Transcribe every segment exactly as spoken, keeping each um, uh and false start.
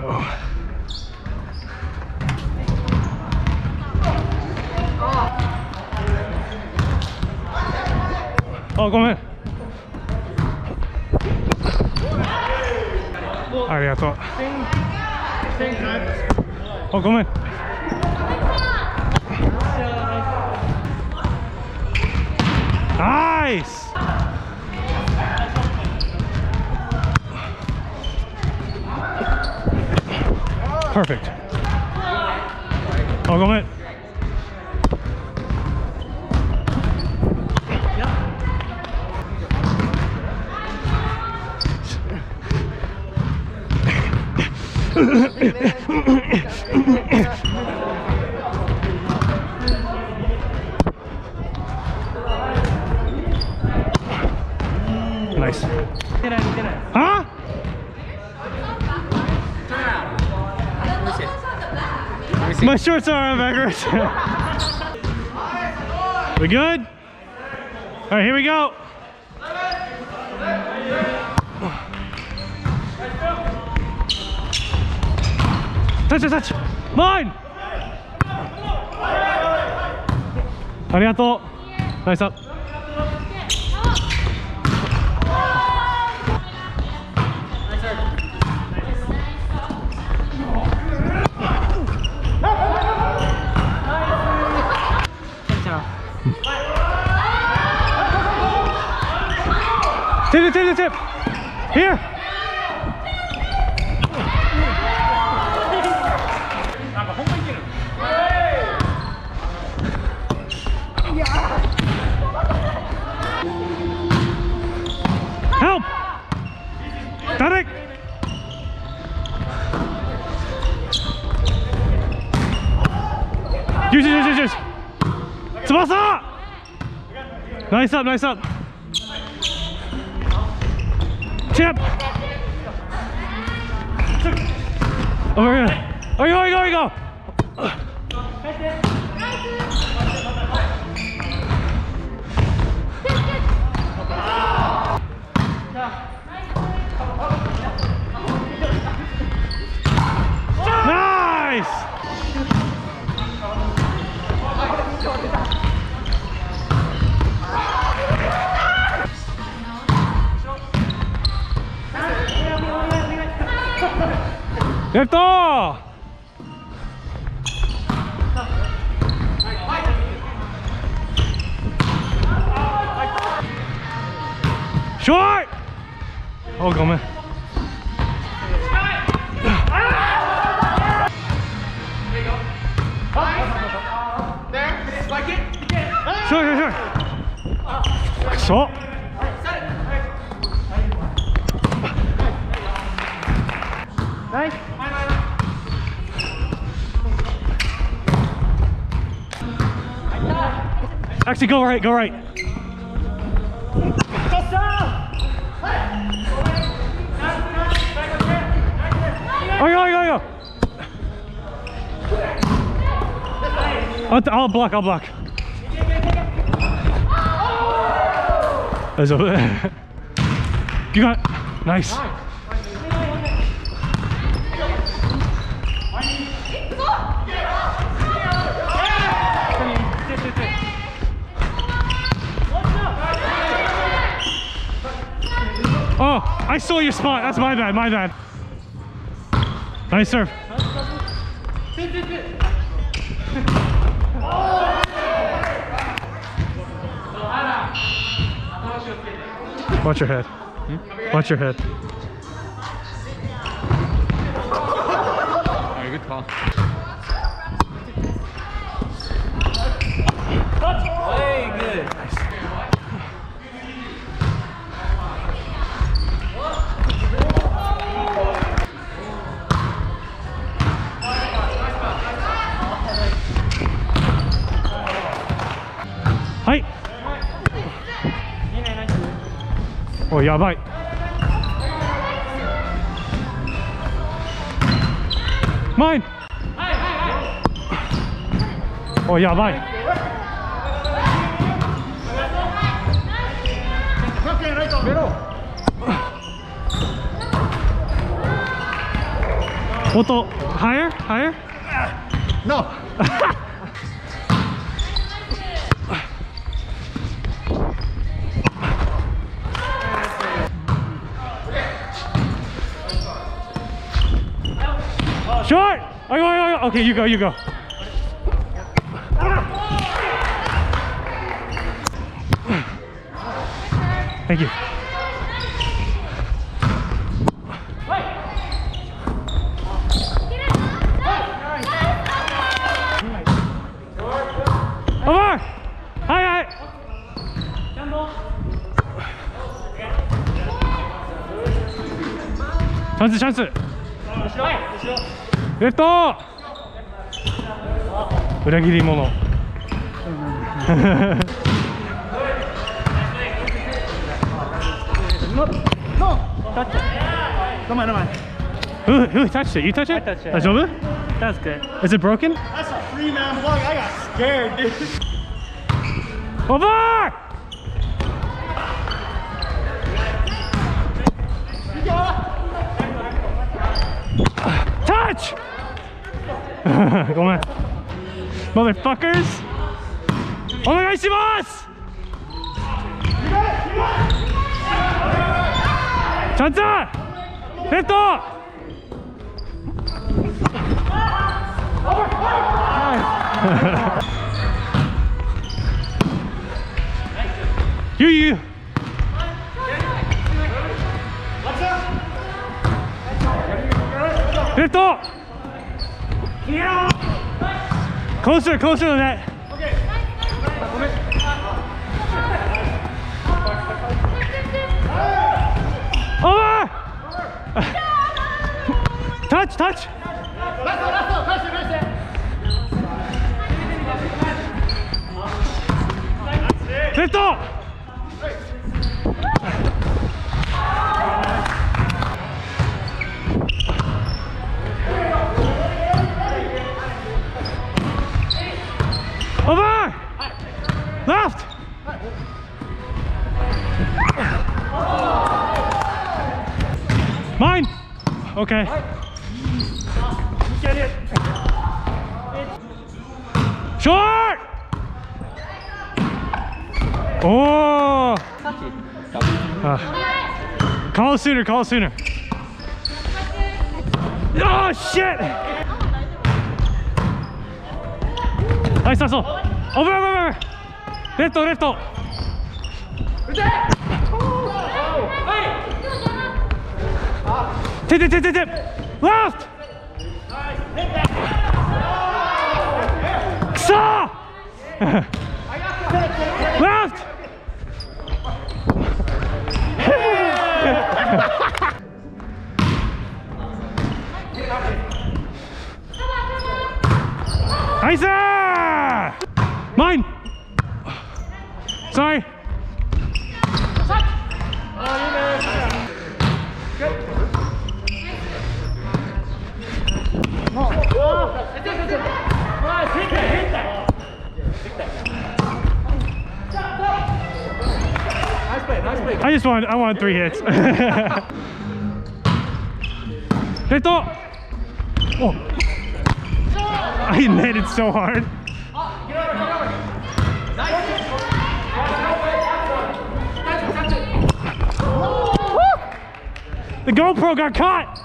Uh-oh. Oh, go ahead. Arigato. Oh, go ahead. Nice. Perfect. Oh, go ahead. Nice. Huh? My shorts are backwards. We good? All right, here we go. Touch, touch, touch. Mine. Arigato. Nice up. Tip, tip, tip, tip. Here. Help. Tarek. Use, use, use, use. Tsubasa. Nice up, nice up. Chip! Over here. Oh, go, go, go! Nice! ¡Cierto! Short! Oh, go, man. Short, short, short. So. Nice. Actually, go right, go right. Oh, go, go, go. I'll, I'll block, I'll block. There's a, you got it. Nice. Oh, I saw your spot. That's my bad, my bad. Nice serve. Watch your head. Hmm? Watch your head. Alright, good call. Way good. Nice. Hi. Oh, yeah, bye. Mine. Oh, yeah, bye. Otto, higher, higher. No. Short. Oh, oh, oh, okay, you go, you go. Thank you. Over! Hi, hi! 찬스, 찬스! 레프트!裏切り者. No. Touch it. Come on, come on. Who, who touched it? You touched it? I touched it. 大丈夫? That's good. Is it broken? That's a three-man block. I got scared, dude. Over! Touch! ごめん Motherfuckers! お願いします! 찬스! 레프트! You, you. Lift up. Closer, closer to that. Over. Touch, touch. Lift up. Over! Left! Mine! Okay. Get it! Short! Oh! Uh, call sooner, call sooner. Oh, shit! Nice hustle. Over, over, over. Left, left. Tip, tip, tip, tip, tip. Left. Saw. Left. Nice. Mine! Sorry! I just want I want three hits. Hit oh! I netted so hard. The GoPro got caught!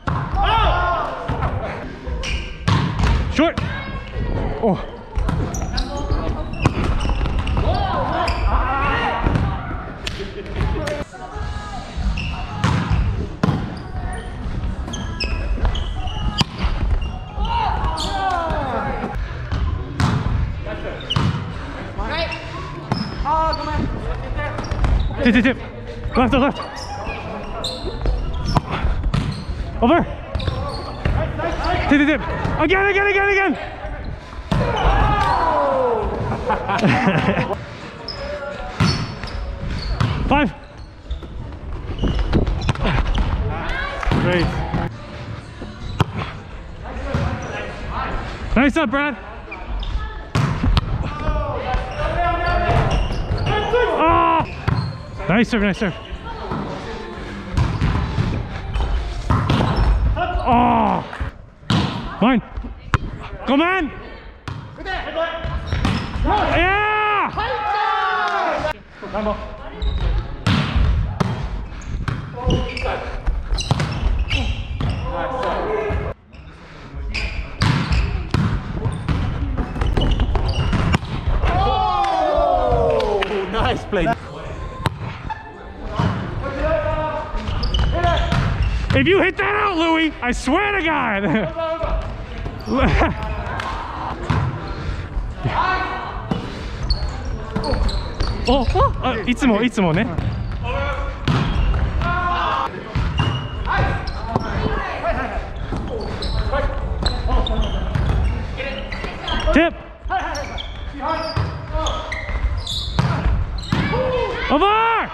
Short! Oh! Tip, tip, tip. Left, left. Over. Tip, tip, tip. Again, again, again, again. Five. Great. Nice up, Brad. Oh! Nice serve, nice serve. Oh! Mine. Come on. Yeah. Nice play. If you hit that out, Louis, I swear to God. oh, oh, あ、いつもいつもね。Tip. Over.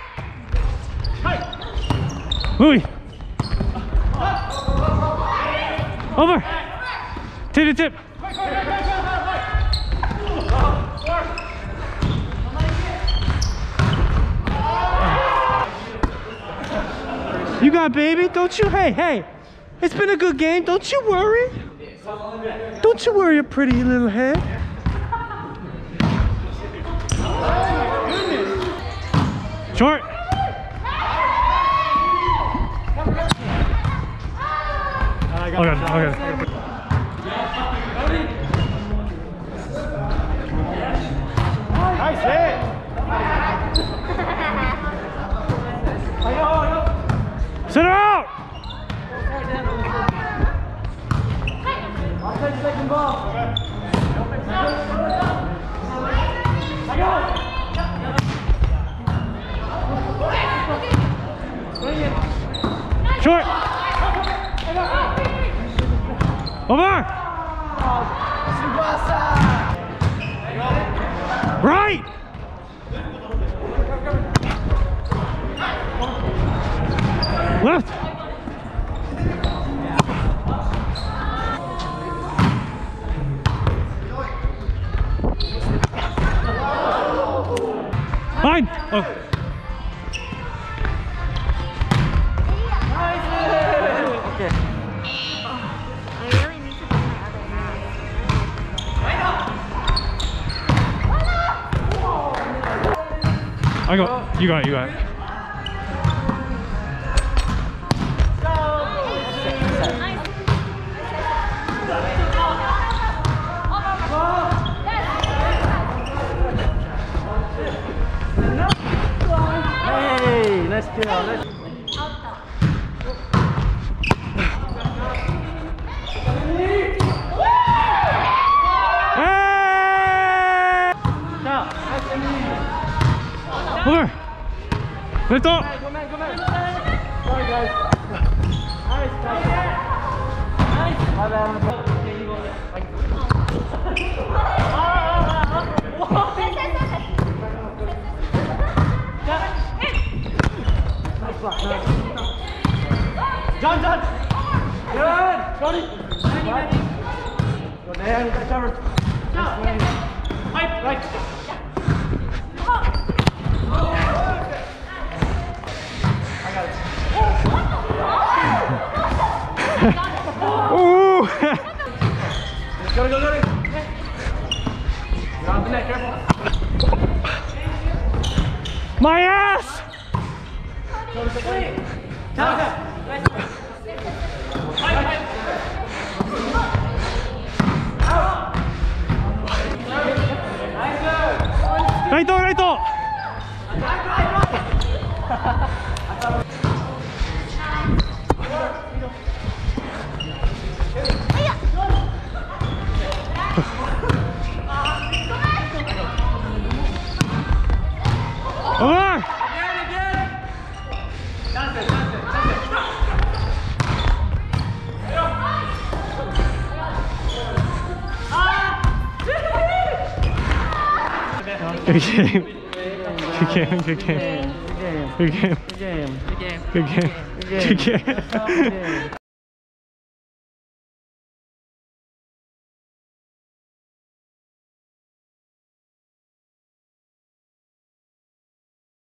Louis. Over. Tip, tip, tip. You got baby, don't you? Hey, hey. It's been a good game. Don't you worry. Don't you worry your pretty little head. Short. Oh god, oh god. Nice hit. Sit her out. I'll take second ball. Short. Over. Right. Left. Fine. Oh. I got, you got it, you got it. Hey, nice kill. Nice. Over. Lift up. Go man, go man. Sorry guys. Nice, nice. Nice. My bad. Nice block, nice. John, John. Good. Johnny. Go there, get covered. Right, right. Ooh! Go, go, go, go. You're on the net, careful. My ass! Right door, right door! Over! Good game. Good game. Good game. Good game. Good game. Good game. Good game. Good game.